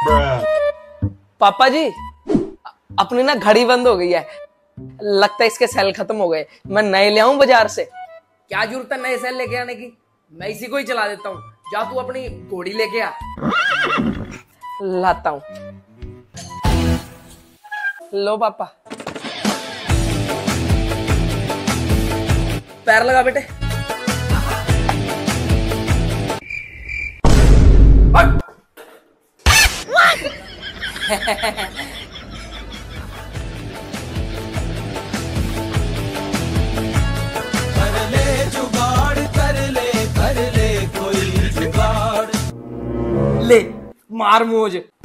पापा जी, अपनी ना घड़ी बंद हो गई है, लगता है इसके सेल खत्म हो गए। मैं नए ले आऊं बाजार से? क्या जरूरत है नए सेल लेके आने की, मैं इसी को ही चला देता हूँ। जा तू अपनी घोड़ी लेके आ। लाता हूं। लो पापा। पैर लगा बेटे। ले मार मोज।